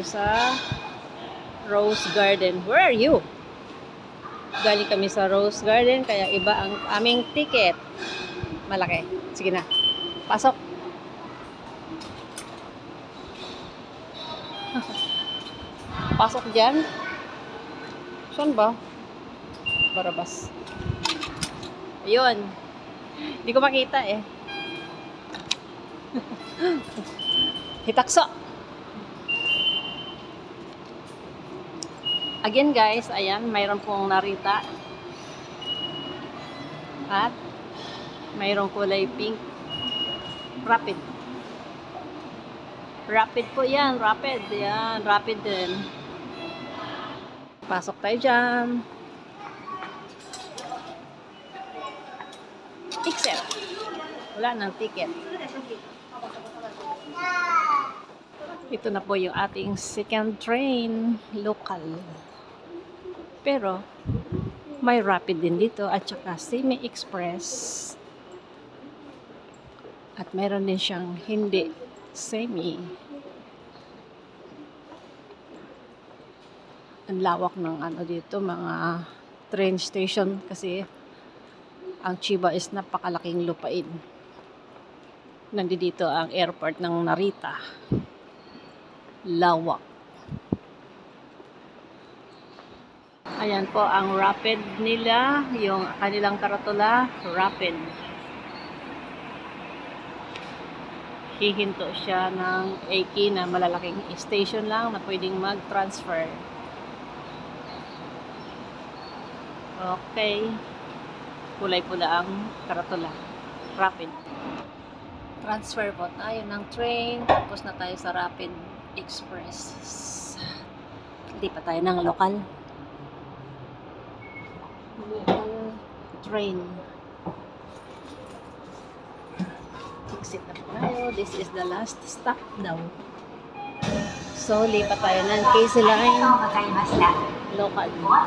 sa Rose Garden. Where are you? Galing kami sa Rose Garden, kaya iba ang aming ticket. Malaki. Sige na. Pasok. Pasok dyan. Saan ba? Barabas. Ayun. Hindi ko makita eh. Hitakso. Again guys, ayan, mayroon pong Narita. At mayroong kulay pink. Rapid. Rapid po yan, rapid. Yan, rapid din. Pasok tayo dyan. Excel. Wala nang ticket. Ito na po yung ating second train, local. Pero, may rapid din dito at saka semi-express. At meron din siyang hindi semi. Ang lawak ng ano dito, mga train station kasi ang Chiba is napakalaking lupain. Nandito ang airport ng Narita. Lawak. Ayan po ang rapid nila, yung kanilang karatula, rapid. Hihinto siya ng Eiki na malalaking station lang na pwedeng mag-transfer. Okay. Kulay pula ang karatula. Rapid. Transfer po tayo ng train. Tapos na tayo sa Rapid Express. Hindi pa tayo ng local. Local train. Exit na po tayo. This is the last stop daw. So, lipat tayo ng KC Line. Local.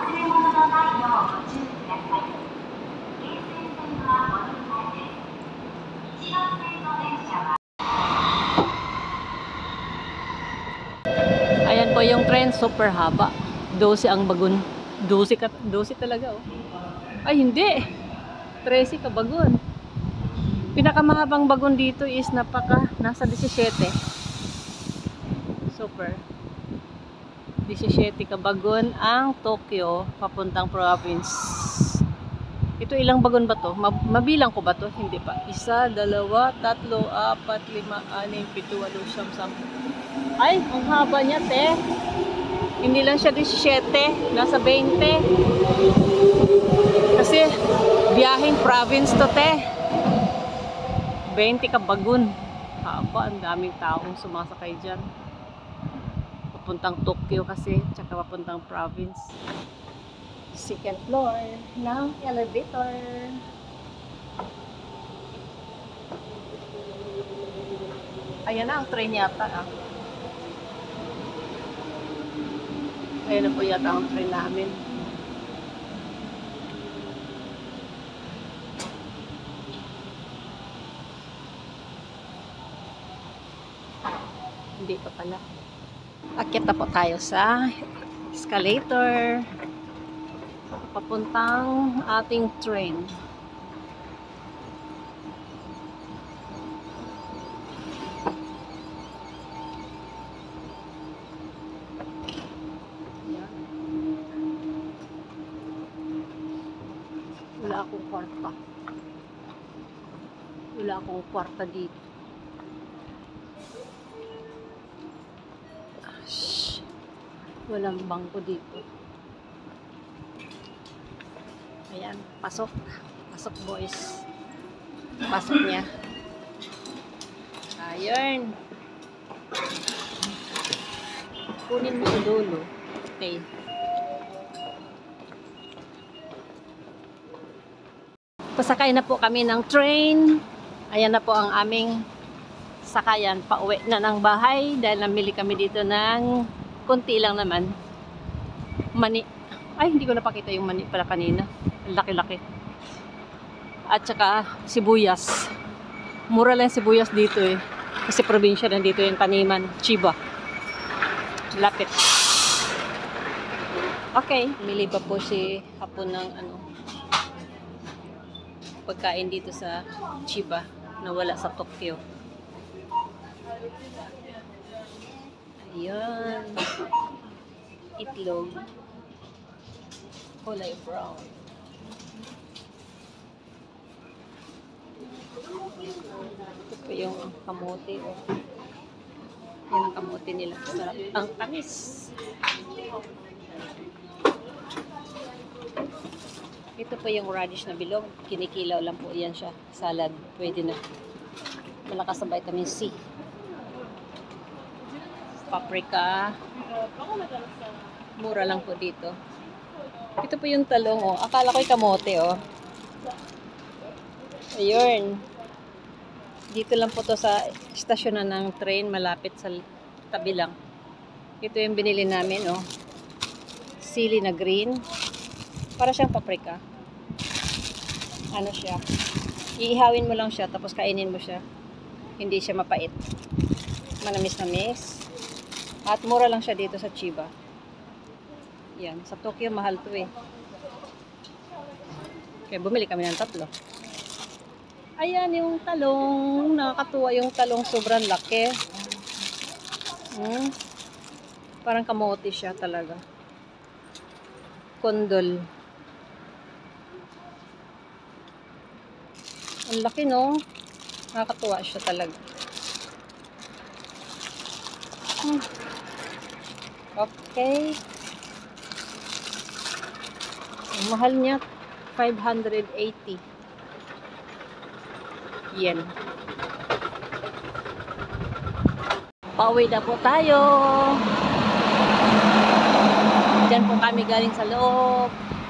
Ayan po yung train, super haba. 12 ang bagon. 12 talaga oh. Ay hindi. 13 ka bagon. Pinakamahabang bagon dito is nasa 17. Super. 17 ka bagon ang Tokyo papuntang province. Ito ilang bagon ba to? Mabilang ko ba to? Hindi pa. 1, 2, 3, 4, 5, 6, 7, 8, 9, 10. Ay, ang haba niya, te. Hindi lang siya 17. Nasa 20. Kasi, biyaheng province to, te. 20 ka bagon. Haba, ang daming taong sumasakay dyan. Papuntang Tokyo kasi, tsaka papuntang province. Second floor ng elevator. Ayan na ang train yata. Ayan na po yata ang train namin. Hindi pa pala. Akyat na po tayo sa escalator. Papuntang ating train. Wala akong kwarta. Wala akong kwarta dito. Walang bangko dito. Ayan, pasok. Pasok boys. Pasok niya. Ayun. Kunin mo sa dulo. Okay. Pasakay na po kami ng train. Ayan na po ang aming sakayan. Pauwi na ng bahay dahil namili kami dito ng konti lang naman. Mani. Ay, hindi ko napakita yung mani pala kanina. Laki-laki. At saka sibuyas. Mura lang sibuyas dito eh. Kasi probinsya nandito yung taniman. Chiba. Lapit. Okay. Mili pa po si Hapon ng pagkain dito sa Chiba na wala sa Tokyo. Ayan. Itlog. Kulay brown. Ito po yung kamote. Oh. Yan ang kamote nila. Sarap. Ang tamis. Ito po yung radish na bilog. Kinikilaw lang po yan siya. Salad. Pwede na. Malakas sa vitamin C. Paprika. Mura lang po dito. Ito po yung talong. Oh. Akala ko'y kamote. Oh. Ayun. Dito lang po to sa istasyonan ng train. Malapit sa tabi lang. Ito yung binili namin. Oh. Sili na green. Para siyang paprika. Ano siya? Iihawin mo lang siya tapos kainin mo siya. Hindi siya mapait. Manamis-namis. At mura lang siya dito sa Chiba. Yan. Sa Tokyo mahal to eh. Kaya bumili kami ng 3. Ayan yung talong. Nakakatuwa yung talong. Sobrang laki. Parang kamote siya talaga. Kondol. Ang laki, no? Nakakatuwa siya talaga. Okay. Ang mahal niya, 580 yen. Pauwi na po tayo. Diyan po kami galing sa loob.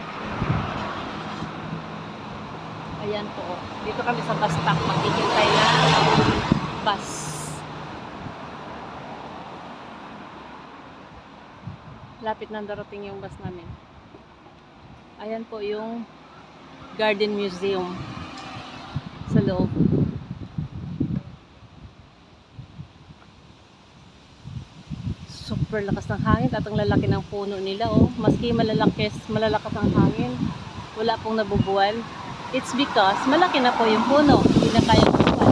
Ayan po. Dito kami sa bus stop. Maghihintay na bus. Lapit na darating yung bus namin. Ayan po yung Garden Museum sa loob. Super lakas ng hangin at ang lalaki ng puno nila, oh. Maski malalakas ang hangin, wala pong nabubuwal. It's because malaki na po yung puno, hindi na kaya bubuwal.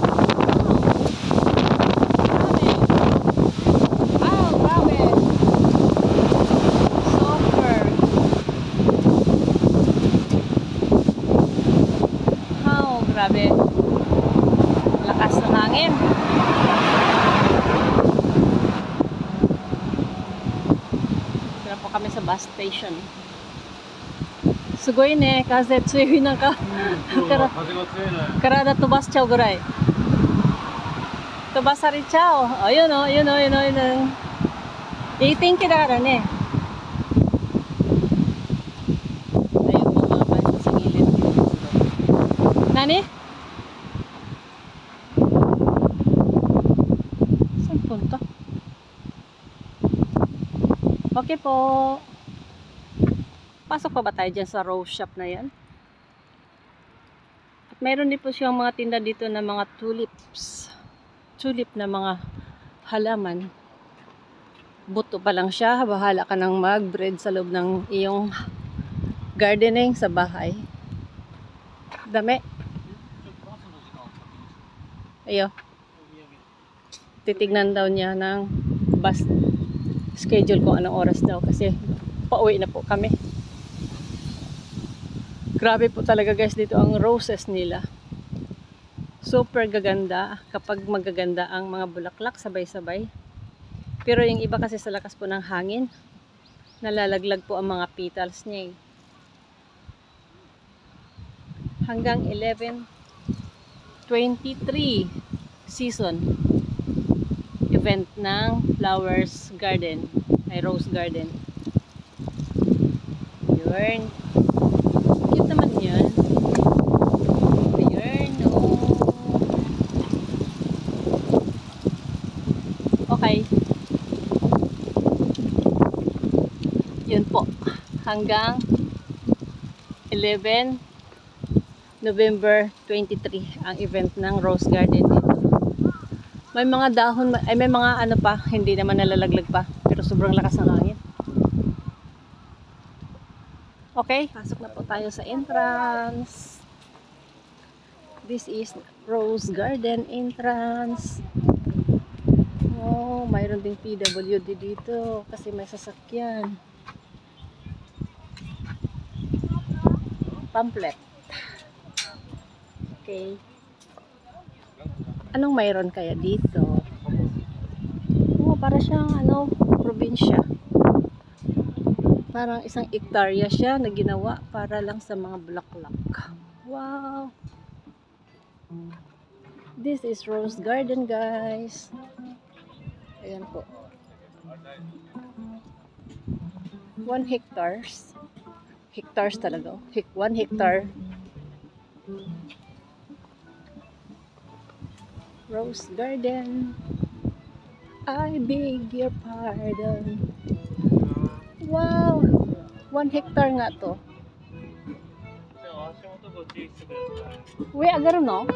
Wow, grabe. Super. Wow, grabe. Lakas ng hangin. Kami sa bus station. Sugoi ne, kaze tsui nanka karada tobashchau gurai. Tobasarechau. Ayun oh, yun. Itinki da kara ne. Ayun po mga bus sa gilid. Nani? Saan punta? Okay po. Pasok pa ba tayo dyan sa rose shop na yan? At mayroon din po siyang mga tinda dito na mga tulips. Tulip na mga halaman. Buto pa lang siya. Bahala ka nang mag-breed sa loob ng iyong gardening sa bahay. Dami. Ayo. Titignan daw niya ng bus schedule kung anong oras daw kasi pauwi na po kami. Grabe po talaga guys dito ang roses nila. Super gaganda kapag magaganda ang mga bulaklak sabay-sabay. Pero yung iba kasi sa lakas po ng hangin, nalalaglag po ang mga petals niya. Hanggang 11/23 season event ng flowers garden ay rose garden. Yun, cute naman yun. Ayun, oh. Okay, yun po hanggang 11 November 23 ang event ng rose garden dito. May mga dahon, ay may mga ano pa, hindi naman nalalaglag pa. Pero Sobrang lakas ng hangin. Okay, pasok na po tayo sa entrance. This is Rose Garden entrance. Oh, mayroon ding PWD dito kasi may sasakyan. Pamphlet. Okay. Anong mayroon kaya dito? Oh, para siyang probinsya. Parang isang hektarya siya na ginawa para lang sa mga bulaklak. Wow! This is Rose Garden, guys. Ayan po. 1 hectares. Hectares talaga. 1 hectare. Rose Garden. I beg your pardon. Wow! 1 hectare nga to. We agaro no?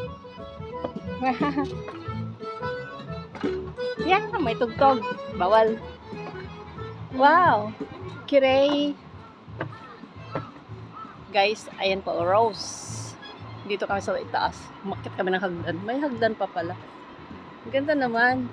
Yan, may tugtog. Bawal. Wow! Kirei. Guys, ayan po, rose. Dito kami sa itaas. Umakyat kami ng hagdan. May hagdan pa pala. Ganda naman.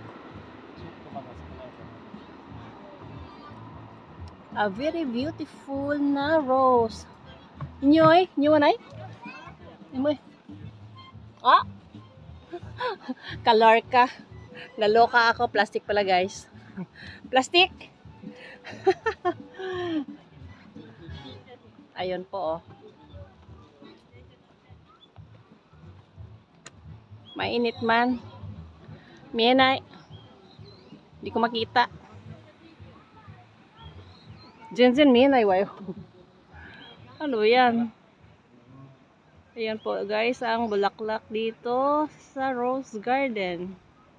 A very beautiful na rose. Inyoy? Inyoy? Inyoy? Ah! Color ka. Naloka ako. Plastic pala, guys. Plastic! Ayun po, oh. Mainit man. Mienay. Hindi ko makita. Jensen mienay, wayo. Ano yan? Ayan po, guys, ang bulaklak dito sa Rose Garden.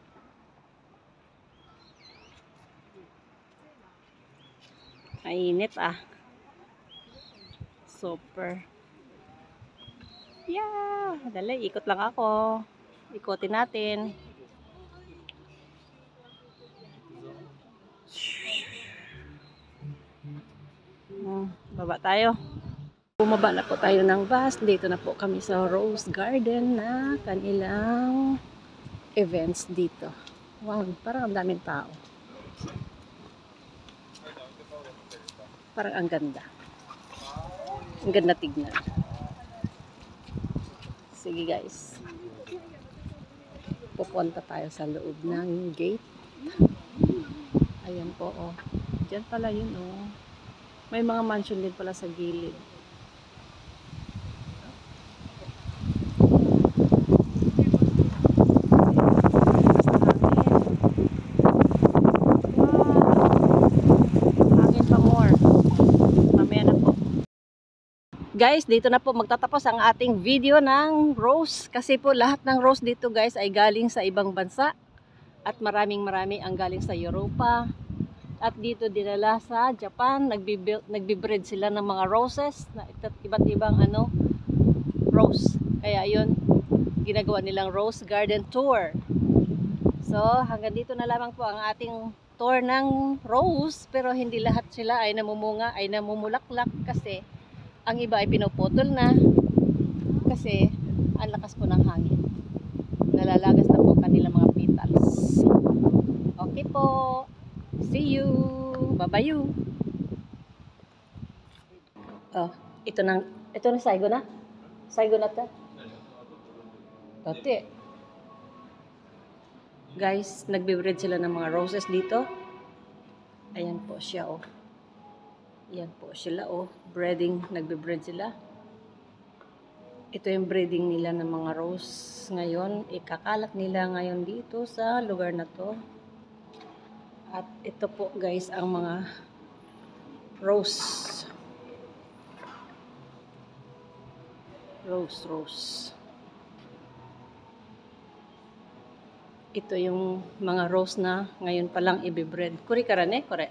Mainit, ah. Super. Yeah! Dali, ikot lang ako. Ikotin natin. Baba tayo. Bumaba na po tayo ng bus. Dito na po kami sa Rose Garden na kanilang events dito. Wow, parang ang daming tao. Parang ang ganda. Ang ganda tignan. Sige, guys. Pupunta tayo sa loob ng gate. Ayan po, oh. Diyan pala yun, oh. May mga mansion din pala sa gilid. Hangin pa more. Mamaya na po. Guys, dito na po magtatapos ang ating video ng rose. Kasi po lahat ng rose dito, guys, ay galing sa ibang bansa. At marami ang galing sa Europa. At dito dinala sa Japan, nagbi-breed sila ng mga roses na iba't ibang rose. Kaya yun, ginagawa nilang Rose Garden Tour. So, hanggang dito na lamang po ang ating tour ng rose, pero hindi lahat sila ay namumunga, ay namumulaklak kasi ang iba ay pinuputol na kasi ang lakas po ng hangin. Nalalagas na po kanilang mga petals. Okay po. See you. Bye-bye you. Oh, ito na saigo na. Saigo na ta. Dati. Guys, nagbe-breed sila ng mga roses dito. Ayan po siya, oh. Ayan po sila, oh. Nagbe-breed sila. Ito yung breeding nila ng mga rose ngayon. Ikakalak nila ngayon dito sa lugar na to. At ito po, guys, ang mga rose. Rose. Ito yung mga rose na ngayon pa lang ibibreed. Kuri karane, kore.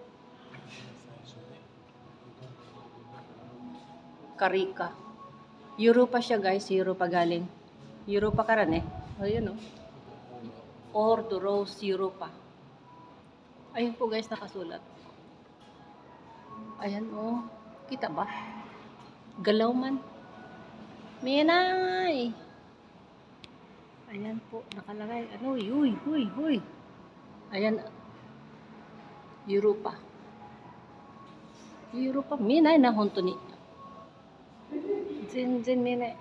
Karika. Europa siya, guys. Europa galing. Europa karane. Ayun, oh. Ordo Rose Europa. Ayun po guys, nakasulat. Ayan oh. Kita ba? Galaw man. Minay! Ayan po, nakalagay. Ano? Uy, uy, uy. Ayan. Europa. Europa. Minay na honto ni. Jin minay.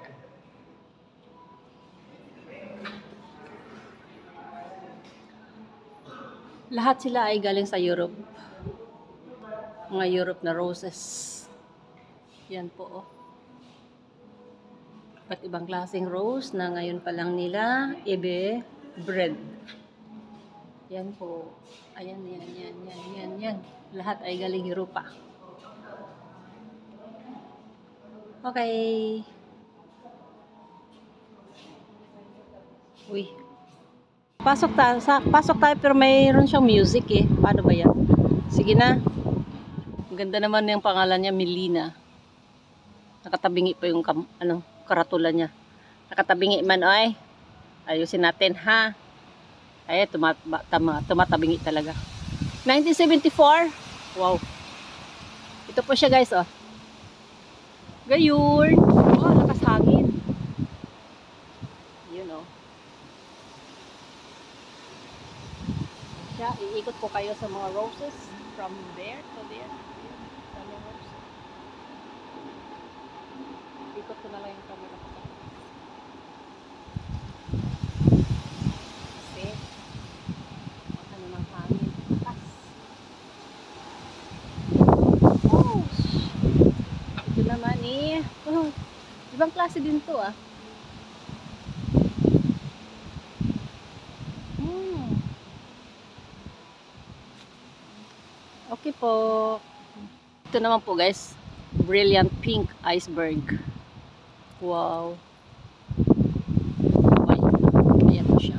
Lahat sila ay galing sa Europe. Mga Europe na roses. Yan po oh. At ibang klaseng rose na ngayon pa lang nila bread. Yan po. Ayan, yan. Lahat ay galing Europa. Okay. Uy. Pasok tayo pero mayroon siyang music eh. Paano ba yan? Sige na. Ang ganda naman yung pangalan niya, Melina. Nakatabingi pa yung karatula niya. Nakatabingi man oy. Ayusin natin ha. Ay, tumatabingi talaga. 1974. Wow. Ito po siya guys oh. Gayon. Oh, lakas hangin. Yun oh. Siya, iikot ko kayo sa mga roses from there to there. Ikot ko na lang yung camera ko. Kasi, ano ng hangin. Lakas. Oh, ito naman eh. Oh, ibang klase din to ah. Okay po. Ito naman po guys. Brilliant pink iceberg. Wow. Ayan po siya.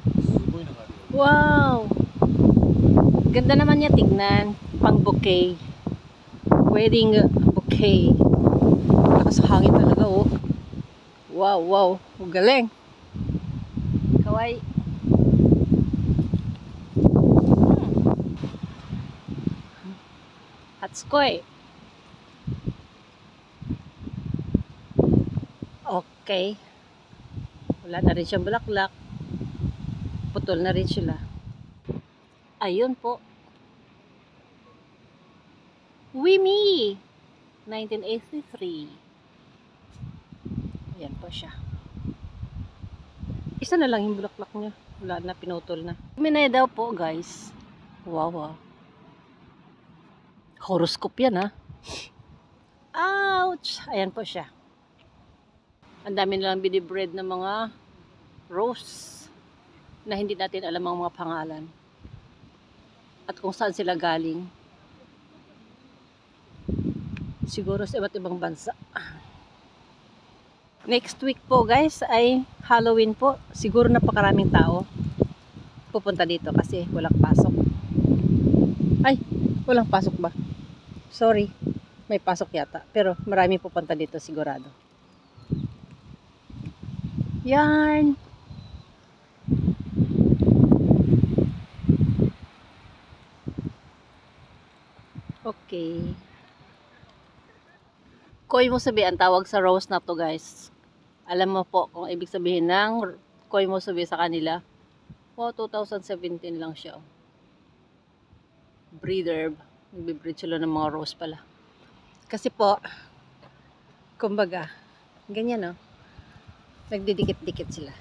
Wow. Ganda naman niya tignan. Pang bouquet. Wedding bouquet. Lakas hangin talaga oh. Wow, wow. Galing. Kawaii. Hatskoy. Okay. Wala na rin siyang bulaklak. Putol na rin sila. Ayun po. Wimi! 1983. Ayan po siya. Isa na lang yung bulaklak niya. Wala na, pinutol na. Minay daw po guys. Wow ah. Horoscope yan ha. Ouch! Ayan po siya. Ang dami nilang binibread ng mga rose na hindi natin alam ang mga pangalan at kung saan sila galing. Siguro sa iba't ibang bansa. Next week po guys ay Halloween po. Siguro napakaraming tao pupunta dito kasi walang pasok. Ay, walang pasok ba? Sorry, may pasok yata. Pero marami pupunta dito sigurado. Yarn. Okay. Koi musubi ang tawag sa rose na to guys. Alam mo po kung ibig sabihin ng koi musubi sa kanila. Oh, 2017 lang siya. Breeder. Nagbe-breed sila ng mga rose pala. Kasi po, kumbaga, ganyan no. Nagdidikit-dikit sila.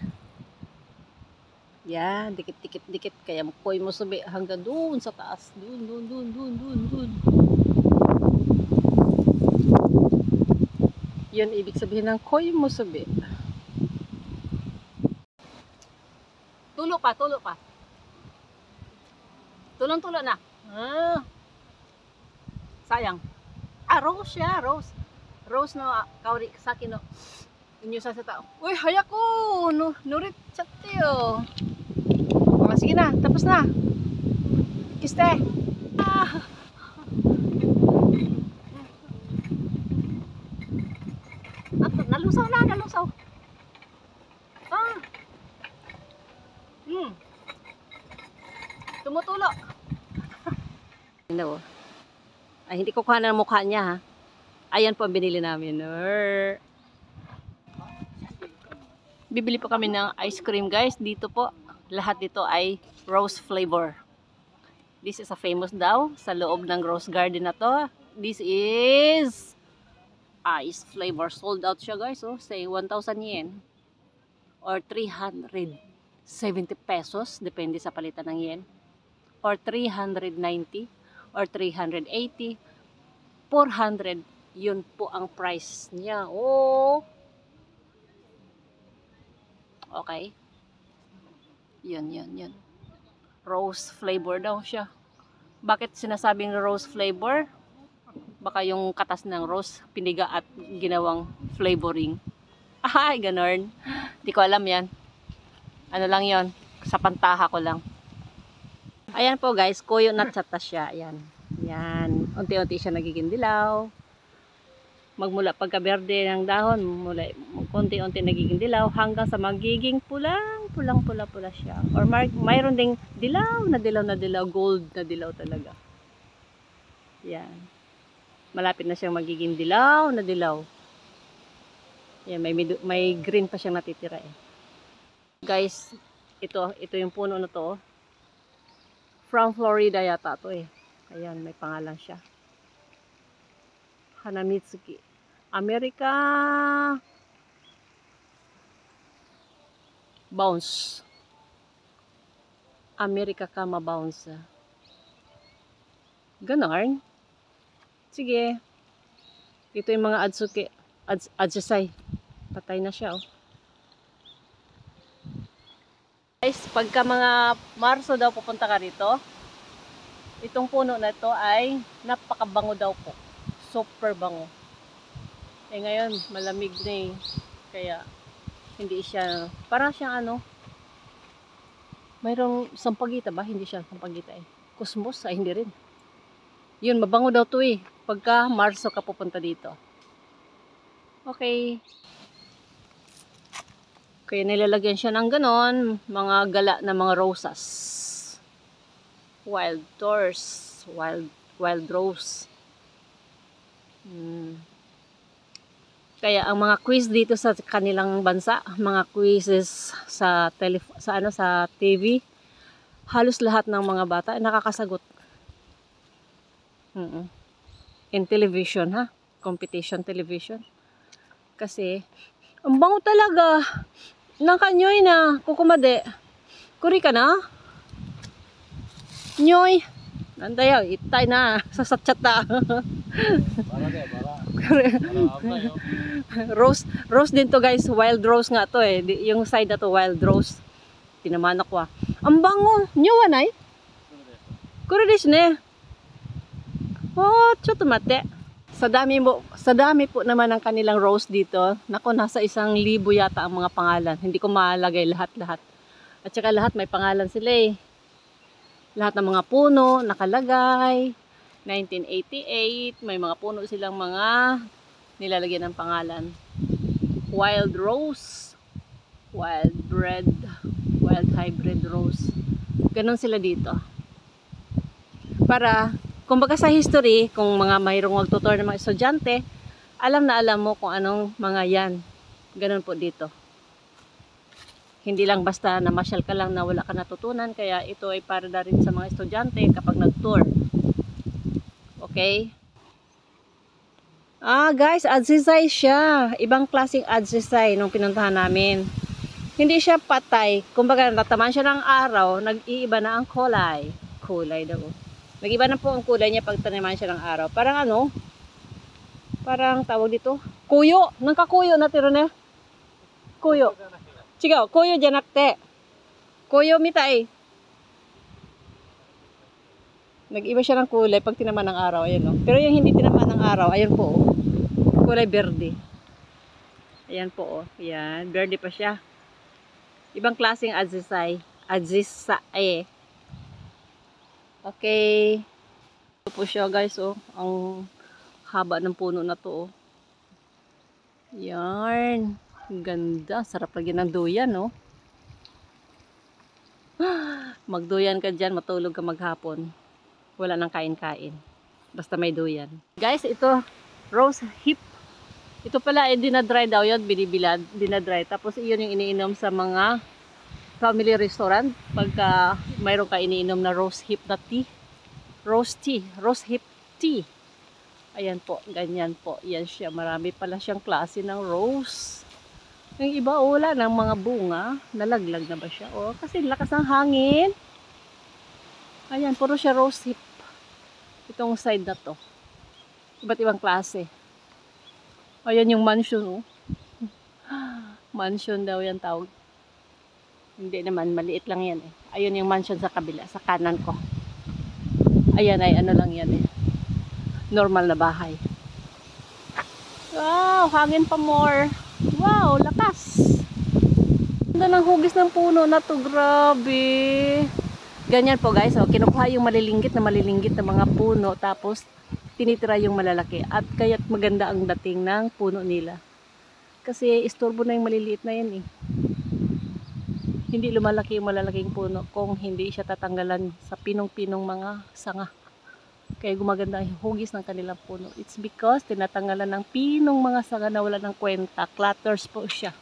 Yan, dikit-dikit-dikit. Kaya koi musubi hanggang doon sa taas. Doon. Yun ibig sabihin ng koi musubi. Tulo pa. Tulong-tulo na. Ah. Sayang. Ah, rose siya, rose. Rose no, kauri sa akin no. Inyo sa tao. Uy, hayako. No, nurit chat tayo. Oh, sige na, tapos na. Kiste. Ah. Nalusaw. Ah. Tumutulo. No. Ay, hindi ko kuha ng mukha niya ha. Ayan po ang binili namin. Bibili po kami ng ice cream guys. Dito po, lahat dito ay rose flavor. This is a famous daw sa loob ng rose garden na to. This is ice flavor. Sold out siya guys. Oh, say 1,000 yen. Or 370 pesos. Depende sa palitan ng yen. Or 390. Or 380. 400. Yun po ang price niya. Oh. Okay. Yun. Rose flavor daw siya. Bakit sinasabing rose flavor? Baka yung katas ng rose, piniga at ginawang flavoring. Ay, ganon. Di ko alam yan. Ano lang yon, sa pantaha ko lang. Ayan po guys, kuyo nut chata siya. Ayan. Yan. Unti-unti siya nagiging dilaw. Magmula pagka-berde ng dahon, mula konti-unti nagiging dilaw hanggang sa magiging pulang-pula siya. Or mayroon ding dilaw na dilaw, gold na dilaw talaga. Yan. Malapit na siyang magiging dilaw na dilaw. Yan, may green pa siyang natitira eh. Guys, ito yung puno na to. From Florida yata to eh. Ayan, may pangalan siya. Hanamitsuki. America Bounce. America Kama Bounce. Ganon. Sige. Ito yung mga Adzusai. Patay na siya oh. Guys, pagka mga Marso daw pupunta ka rito, itong puno na ito ay napakabango daw po. Super bango. Eh ngayon, malamig na eh. Kaya, hindi siya, parang siyang ano, mayroong sampagita ba? Hindi siya sampagita eh. Kusmos, ay hindi rin. Yun, mabango daw to eh. Pagka Marso ka pupunta dito. Okay. Kaya nilalagyan siya ng ganon, mga gala na mga rosas. Wild doors, wild rose. Kaya ang mga quiz dito sa kanilang bansa, mga quizzes sa TV, halos lahat ng mga bata ay nakakasagot. In television ha, competition television. Kasi ang bango talaga ng kanyoy na kukumade. Kuri ka na? Nyoy. Nandayaw, itay na sa satchata. Rose din to guys, wild rose nga to eh. Yung side na to wild rose. Tinaman ako ah. Ang bango, nyo anay? Kuro desu ne. Oh, choto mate. Sa dami po naman ng kanilang rose dito. Nako, nasa 1,000 yata ang mga pangalan. Hindi ko malagay lahat. At saka lahat may pangalan sila eh. Lahat ng mga puno nakalagay. 1988, may mga puno silang mga nilalagyan ng pangalan. Wild rose, wild hybrid rose. Ganon sila dito. Para, kumbaga sa history, kung mga mayroong magtutor ng mga estudyante, alam na alam mo kung anong mga yan. Ganon po dito. Hindi lang basta namasyal ka lang na wala ka natutunan, kaya ito ay para na rin sa mga estudyante kapag nag-tour. Okay? Guys, adzisai siya. Ibang klaseng adzisai nung pinuntahan namin. Hindi siya patay. Kumbaga, natamaan siya ng araw, nag-iiba na ang kulay. Kulay daw. Nag-iba na po ang kulay niya pag tanaman siya ng araw. Parang ano? Parang tawag dito? Kuyo. Nangkakuyo na tiro na. Kuyo. Chigaw, kuyo janakte. Kuyo mitai. Nag-iba siya ng kulay pag tinaman ng araw. Ayan, no? Pero yung hindi tinaman ng araw, ayan po. Oh. Kulay berde. Ayan po. Oh. Ayan. Berde pa siya. Ibang klaseng adzisai. Adzisai. Okay. Ito po siya guys. Oh. Ang haba ng puno na to. Oh. Yan. Ganda. Sarap lagi ng duyan. No? Magduyan ka dyan. Matulog ka maghapon. Wala nang kain-kain. Basta may duyan. Guys, ito, rose hip. Ito pala, dinadry daw yun, binibilad, dinadry. Tapos iyon yung iniinom sa mga family restaurant. Pagka mayroon ka iniinom na rose hip na tea. Rose hip tea. Ayan po, ganyan po. Yan siya, marami pala siyang klase ng rose. Yung iba, wala ng mga bunga. Nalaglag na ba siya? O, kasi lakas ng hangin. Ayan, puro siya rose hip. Itong side na to. Iba't ibang klase. Ayan yung mansion, oh. Mansion daw yan tawag. Hindi naman, maliit lang yan eh. Ayun yung mansion sa kabila, sa kanan ko. Ayan ay ano lang yan eh. Normal na bahay. Wow, hangin pa more. Wow, lakas. Ganda ng hugis ng puno na to, grabe. Ganyan po guys, oh, kinukuha yung malilinggit na mga puno, tapos tinitira yung malalaki. At kaya't maganda ang dating ng puno nila. Kasi istorbo na yung maliliit na yan eh. Hindi lumalaki yung malalaking puno kung hindi siya tatanggalan sa pinong-pinong mga sanga. Kaya gumaganda yung hugis ng kanilang puno. It's because tinatanggalan ng pinong mga sanga na wala ng kwenta. Clutters po siya.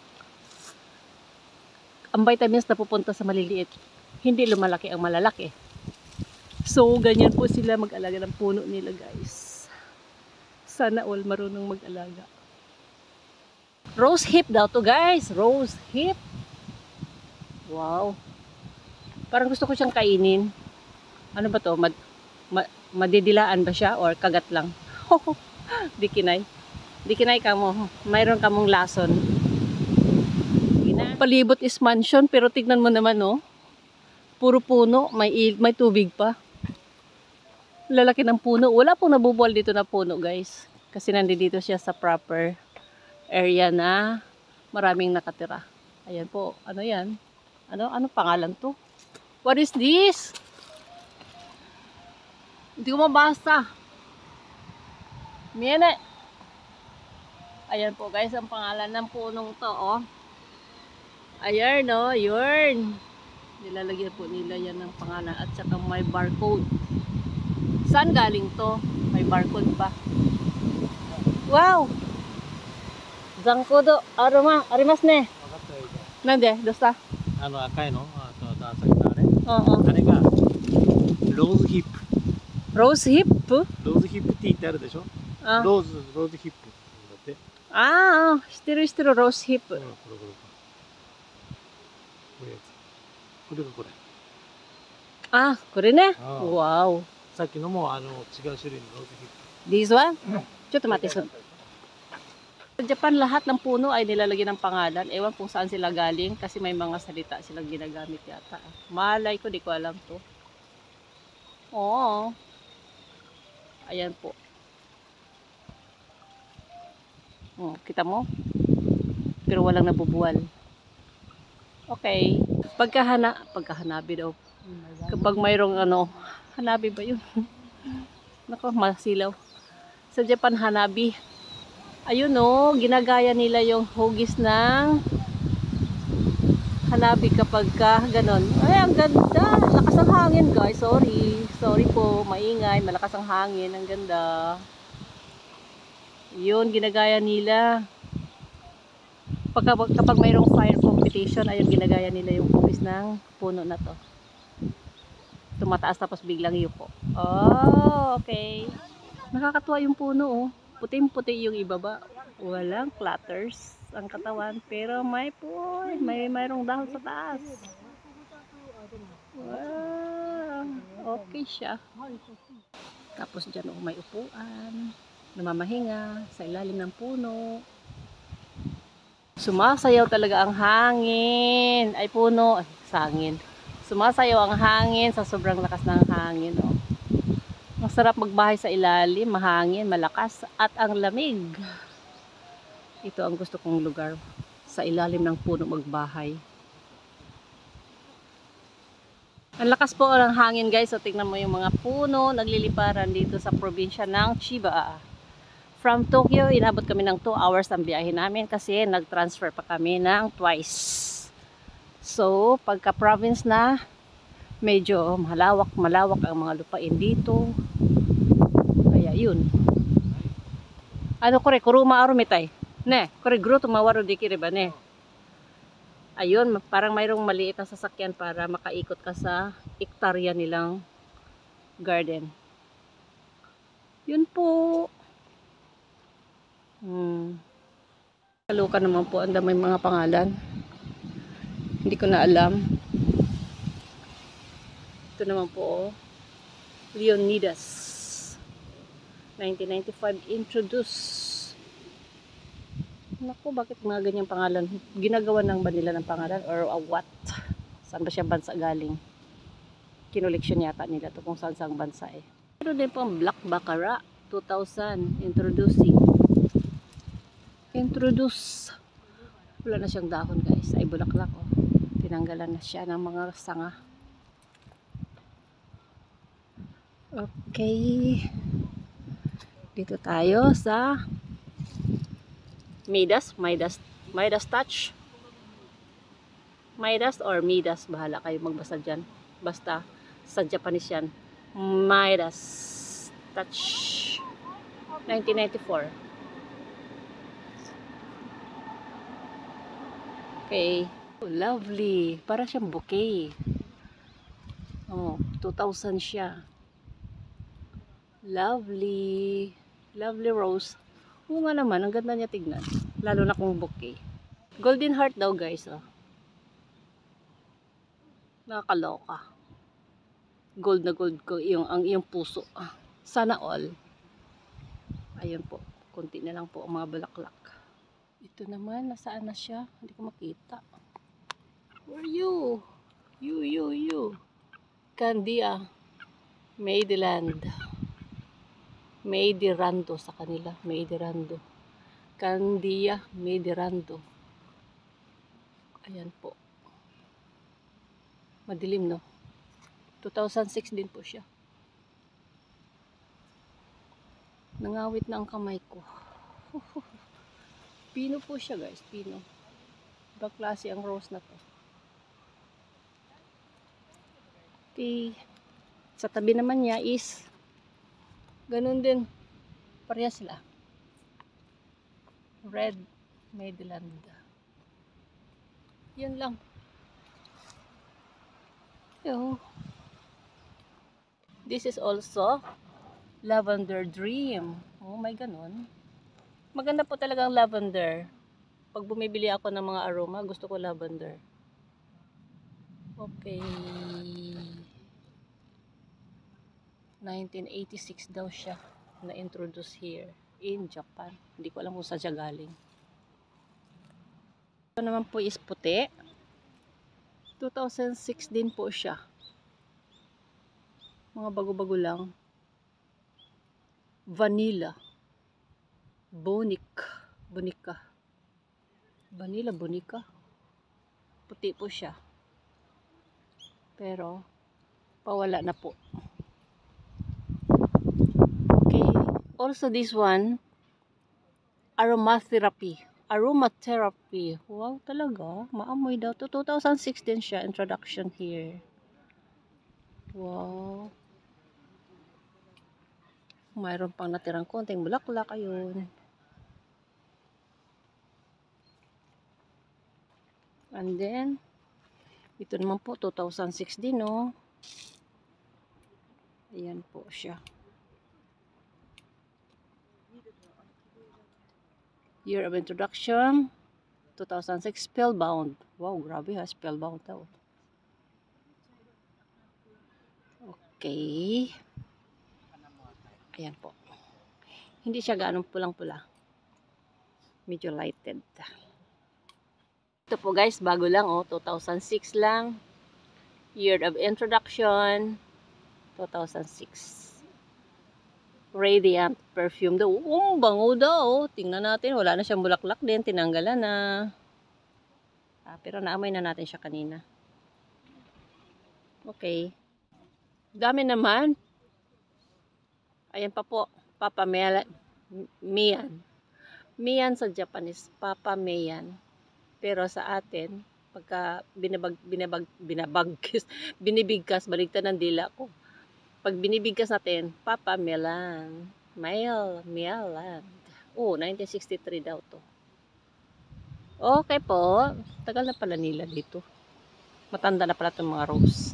Ang vitamins na pupunta sa maliliit, hindi lumalaki ang malalaki. So, ganyan po sila mag-alaga ng puno nila, guys. Sana all marunong mag-alaga. Rose hip daw to, guys. Rose hip. Wow. Parang gusto ko siyang kainin. Ano ba to? Madidilaan ba siya or kagat lang? Di kinay. Di kinay ka mo. Mayroon ka mong lason. Palibot is mansion, pero tignan mo naman, oh. Puro puno. May tubig pa. Lalaki ng puno. Wala pong nabubuwal dito na puno, guys. Kasi nandito siya sa proper area na maraming nakatira. Ayan po. Ano yan? Ano pangalan to? What is this? Hindi ko mabasa. Miyene. Ayan po, guys. Ang pangalan ng punong to, oh. Ayan, no? Yun. Nilalagyan po nila yan ng pangalan. At saka may barcode. Saan galing to? May barcode pa. Wow! Zankodo, arimas ne. Nande, dosta? 赤いのあと朝来たあれ Oo. あれがローズヒップ Rose hip? ローズヒップティーってあるでしょ Ah, ローズヒップだって ah, shitero rose hip. これこれこれがこれ Ah, kore ne? Ah. Wow. さっきのも違う種類のローズヒッ This one? Choto mati Sa Japan, lahat ng puno ay nilalagyan ng pangalan. Ewan kung saan sila galing kasi may mga salita silang ginagamit yata. Malay ko, di ko alam to. Oo. Ayan po. Oh, kita mo? Pero walang nabubuwal. Okay. Pagkahanabi daw. Kapag mayroong hanabi ba yun? Nako, masilaw. Sa Japan, hanabi. Ayun o, ginagaya nila yung hugis ng hanabi kapag ganon. Ay, ang ganda. Lakas ang hangin, guys. Sorry po, maingay. Malakas ang hangin. Ang ganda. Yun, ginagaya nila. Kapag mayroong fire competition, ayun, ginagaya nila yung hugis ng puno na to. Tumataas tapos biglang yuko. Oh, okay. Nakakatuwa yung puno, oh. Puting-puti yung ibaba. Walang clutters ang katawan. Pero mayroong dahon sa taas. Wow. Okay siya. Tapos dyan may upuan. Namamahinga sa ilalim ng puno. Sumasayaw talaga ang hangin. Ay puno. Ay, sangin. Sumasayaw ang hangin sa sobrang lakas ng hangin. Oh. Masarap magbahay sa ilalim, mahangin, malakas, at ang lamig. Ito ang gusto kong lugar. Sa ilalim ng puno magbahay. Ang lakas po ng hangin, guys. So tingnan mo yung mga puno nagliliparan dito sa probinsya ng Chiba. From Tokyo, inabot kami ng 2 hours ang biyahe namin kasi nag-transfer pa kami ng twice. So, pagka province na, medyo malawak ang mga lupain dito. Kaya yun. Ano kore kuruma arumitay. Ne, kore gruto mawaro dikiri ba ne? Ayun, parang mayroong maliit na sasakyan para makaikot ka sa ektarya nilang garden. Yun po. Kalukan naman po, ang daming mga pangalan. Hindi ko na alam. Ito naman po, Leonidas. 1995 introduce. Naku, bakit mga ganyang pangalan? Ginagawa ng ba nila ng pangalan or what? Saan ba siya bansa galing? Kinoleksyon yata nila to kung saan saang bansa eh. Pero din po ang Black Baccarat 2000 introduce. Wala na siyang dahon guys, ay bulaklak oh. Tinanggalan na siya ng mga sanga. Okay, dito tayo sa Midas Touch. Midas or Midas, bahala kayo magbasa dyan. Basta sa Japanese yan. Midas Touch 1994. Okay. Oh, lovely. Para siyang bouquet. Oh, 2000 siya. Lovely. Lovely rose. Oo nga naman, ang ganda niya tignan. Lalo na kung bouquet. Golden heart daw guys. Oh. Nakakaloka. Gold na gold ko ang iyong puso. Sana all. Ayun po. Kunti na lang po ang mga bulaklak. Ito naman, nasaan na siya? Hindi ko makita. Where are you? You. Candia. Maideland. Maidirando sa kanila. Maidirando. Candia Maidirando. Ayan po. Madilim no? 2006 din po siya. Nangawit na ang kamay ko. Pino po siya guys, pino. Ibang klase ang rose na to. Okay. Sa tabi naman niya is ganun din. Pareha sila. Red Maideland. Yan lang. Yo. This is also Lavender Dream. Oh, may ganun. Maganda po talaga ang lavender. Pag bumibili ako ng mga aroma, gusto ko lavender. Okay. 1986 daw siya na-introduce here in Japan. Hindi ko alam kung saan siya galing. Ito naman po is puti. 2006 din po siya. Mga bago-bago lang. Vanilla. Bonica. Vanilla Bonica. Puti po siya. Pero, pawala na po. Okay. Also this one, aromatherapy. Wow, talaga. Maamoy daw. 2006 din siya. Introduction here. Wow. Mayroon pang natirang konting bulaklak. Ayun. And then, ito naman po, 2006 din, no? Ayan po siya. Year of introduction, 2006, Spellbound. Wow, grabe ha, Spellbound daw. Okay. Ayan po. Hindi siya ganong pulang-pula. Medyo lighted. Ito po guys, bago lang oh, 2006 lang. Year of introduction, 2006. Radiant perfume daw. Bango daw. Tingnan natin, wala na siyang bulaklak din, tinanggalan na. Pero naamoy na natin siya kanina. Okay. Dami naman. Ayan pa po, Papa Mian. Mian sa Japanese, Papa Mian. Pero sa atin, Pagka binibigkas, baligtad ng dila ko. Pag binibigkas natin, Papa Melan. Melan. Oh, 1963 daw to. Okay po. Tagal na pala nila dito. Matanda na pala itong mga rose.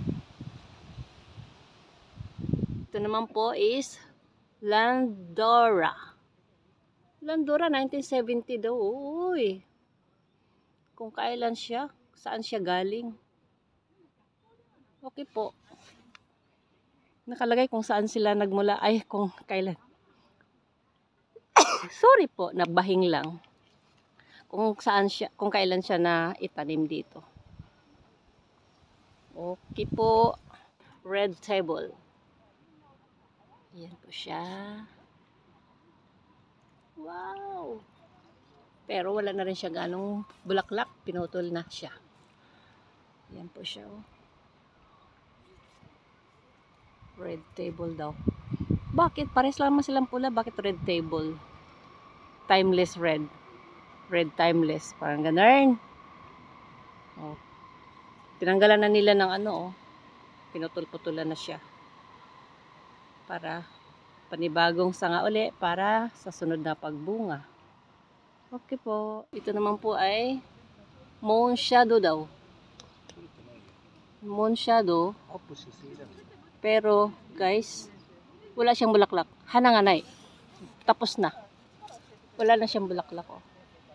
Ito naman po is Landora. Landora, 1970 daw. Uy. Kung kailan siya, saan siya galing. Okay po. Nakalagay kung saan sila nagmula. Ay, kung kailan. Sorry po, nabahing lang. Kung saan siya, kung kailan siya na itanim dito. Okay po. Red table. Yan po siya. Wow! Pero wala na rin siya ganong bulaklak. Pinutol na siya. Yan po siya. Oh. Red table daw. Bakit? Pares lang naman silang pula. Bakit red table? Timeless red. Red timeless. Parang ganun. Oh. Tinanggalan na nila ng ano. Oh. Pinutol-putulan na siya. Para panibagong sanga uli. Para sa sunod na pagbunga. Okay po. Ito naman po ay moon shadow daw. Moon shadow. アップしすぎだね。 Pero, guys, wala siyang bulaklak. Hananganay. Tapos na. Wala na siyang bulaklak. Oh.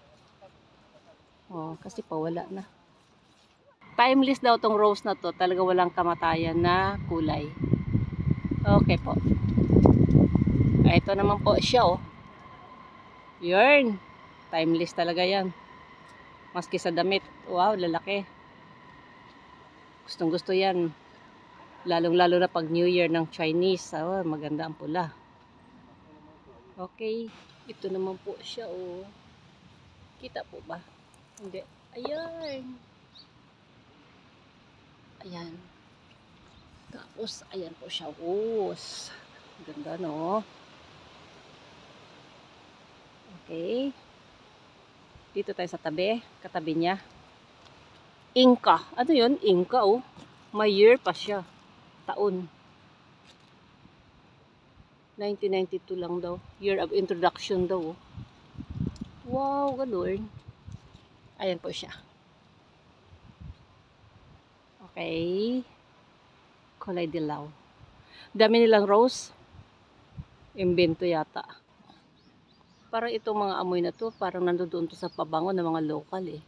Oh, kasi pa wala na. Timeless daw tong rose na to. Talaga walang kamatayan na kulay. Okay po. Ito naman po siya, oh. Yarn. Timeless talaga yan. Maski sa damit. Wow, lalaki. Gustong gusto yan. Lalong-lalo na pag New Year ng Chinese. Oh, maganda ang pula. Okay. Ito naman po siya, oh. Kita po ba? Hindi. Ayan. Ayan. Tapos, ayan po siya. Oh, ganda, no? Okay. Dito tayo sa tabi. Katabi niya. Inka. Ano yun? Inka, oh. May year pa siya. Taon. 1992 lang daw. Year of introduction daw. Wow, ganun. Ayan po siya. Okay. Kulay dilaw. Dami nilang rose. Imbento yata. Parang itong mga amoy na to, parang nandoon to sa pabango ng mga local eh.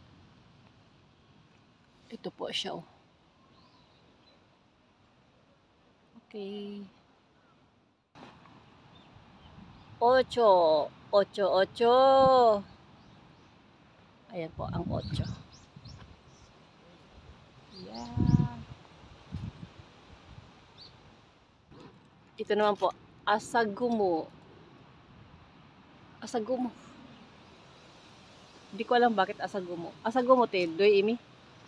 Ito po siya, oh. Okay. 8. Ayan po ang 8. Yeah. Ito naman po, asagumo. Asagumo. Hindi ko alam bakit asagumo. Asagumo te, doy imi.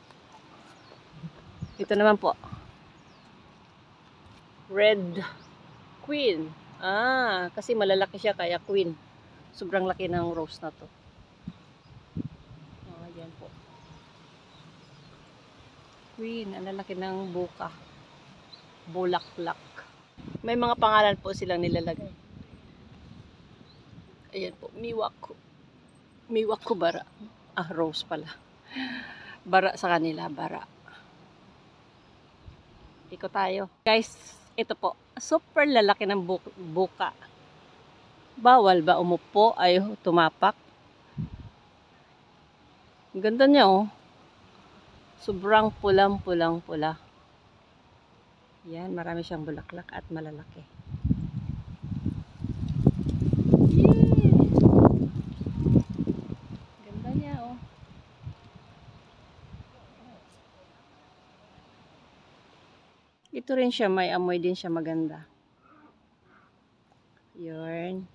Ito naman po. Red Queen. Ah, kasi malalaki siya kaya Queen. Sobrang laki ng rose na to. Oh, ayan po. Queen, ang lalaki ng buka. Bulaklak. May mga pangalan po silang nilalagay. Ayan po, Miwako. Miwako bara. Ah, rose pala. Bara sa kanila, bara. Iko tayo. Guys, ito po. Super lalaki ng buka. Bawal ba umupo? Ay, tumapak. Ganda niya, oh. Sobrang pulang-pulang pula. Yan, marami siyang bulaklak at malalaki. Yay! Ganda niya, oh. Ito rin siya, may amoy din siya maganda. Yarn.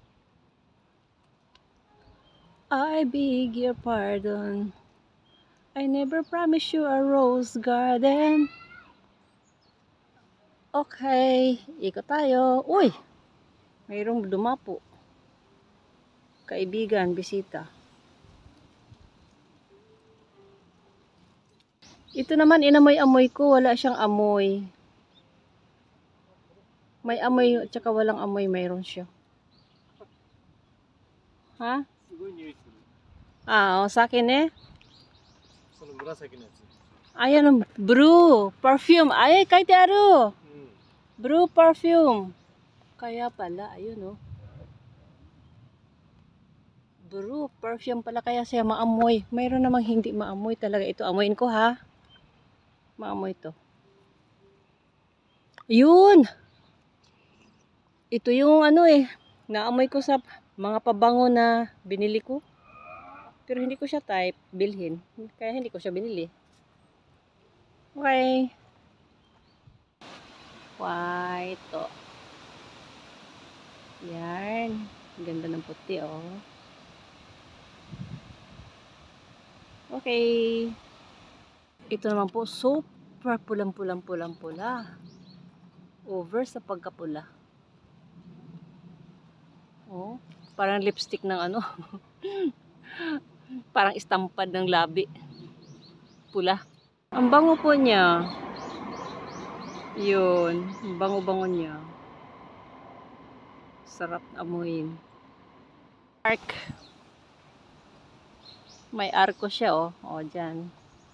I beg your pardon. I never promised you a rose garden. Okay, ikot tayo. Uy! Mayroong dumapo. Kaibigan, bisita. Ito naman, inamoy-amoy ko. Wala siyang amoy. May amoy, at saka walang amoy. Mayroon siya. Ha? すごい匂いする。 Ah, sa akin eh. その紫のやつ。 Ayan, brew. Perfume. Ay, kahit aro. うん。 Brew perfume. Kaya pala, ayun oh. Brew perfume pala kaya siya maamoy. Mayroon namang hindi maamoy talaga. Ito, amoyin ko ha. Maamoy to. Yun! Ito yung ano eh. Naamoy ko sa mga pabango na binili ko. Pero hindi ko siya type bilhin. Kaya hindi ko siya binili. Okay. White to. Yan. Ganda ng puti oh. Okay. Ito naman po, super pulang-pulang-pulang-pula. Over sa pagkapula. Oh, parang lipstick ng ano. Parang istampad ng labi. Pula. Ang bango po niya. Yun. Ang bango-bango niya. Sarap amuin. Arc. May arko siya oh. O, dyan.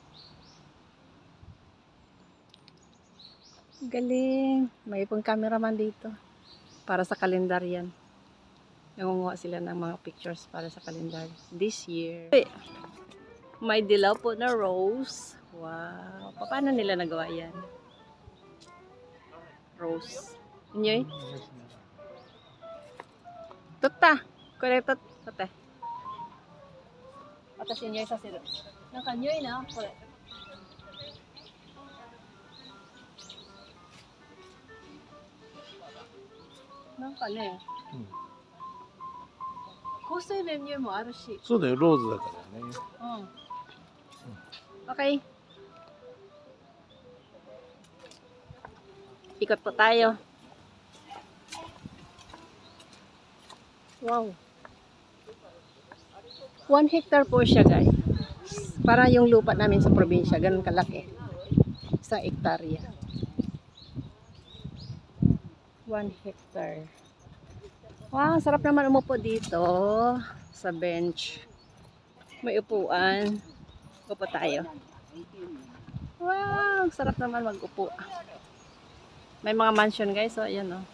Galing. May pang cameraman dito. Para sa kalendar yan. Nangunguha sila ng mga pictures para sa kalendar. This year. May dilaw po na rose. Wow. Paano nila nagawa yan? Rose. Inyoy? Tuta. Correct. Tuta. Atas inyoy sa sila. Nakanyoy na. Correct. Nankane. うん。 香水の匂いもあるし。 そうだよ、ローズだからね。 Okay. Ikot po tayo. Wow. 1 hectare po siya guys. Para yung lupa namin sa probinsya. Ganun kalaki. Isang hektarya. 1 hectare. Wow, sarap naman umupo dito sa bench. May upuan. Upo tayo. Wow, sarap naman mag-upo. May mga mansion guys, so ayan oh.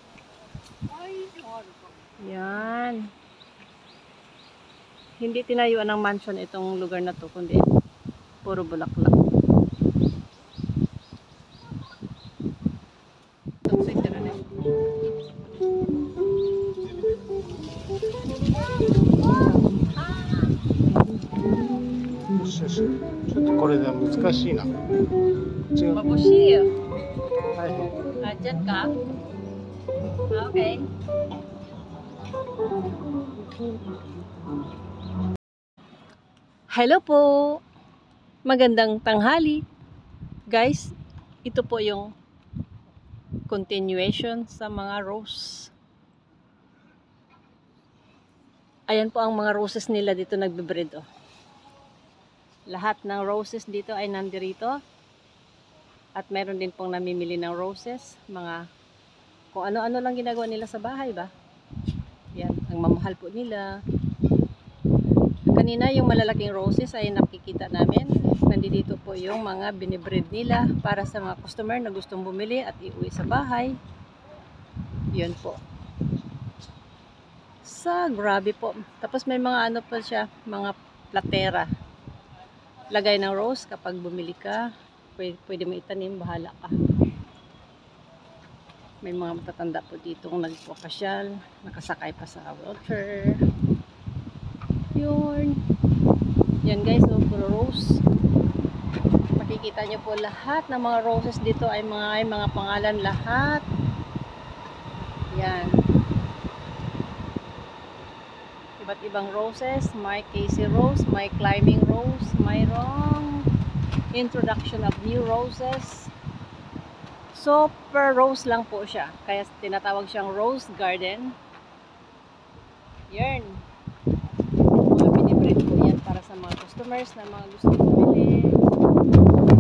Yan. Hindi tinayuan ng mansion itong lugar na to, kundi puro bulaklak. ちょっとこれでは難しいな。違う。 Mabushi. はいはい。 Dyan ka? Okay. Hello po. Magandang tanghali. Guys, ito po yung continuation sa mga rose. Ayan po ang mga roses nila dito nagbe-breed oh. Lahat ng roses dito ay nandirito. At meron din pong namimili ng roses. Mga kung ano-ano lang ginagawa nila sa bahay ba. Yan, ang mamahal po nila. Kanina yung malalaking roses ay nakikita namin. Nandito po yung mga binibreed nila para sa mga customer na gustong bumili at iuwi sa bahay. Yun po. Grabe po. Tapos may mga ano pa siya, mga platera. Lagay ng rose kapag bumili ka. Pwede mo itanim, bahala ka. May mga matatanda po dito kung nagpapasyal, nakasakay pa sa wheelchair. Yun. Yan guys, so puro rose. Makikita nyo po lahat ng mga roses dito ay mga pangalan lahat. Yan. Iba't ibang roses. May Casey rose, may climbing rose, mayroong introduction of new roses. Super rose lang po siya. Kaya tinatawag siyang rose garden. Yan. Mga binibreed po yan para sa mga customers na mga gusto bumili.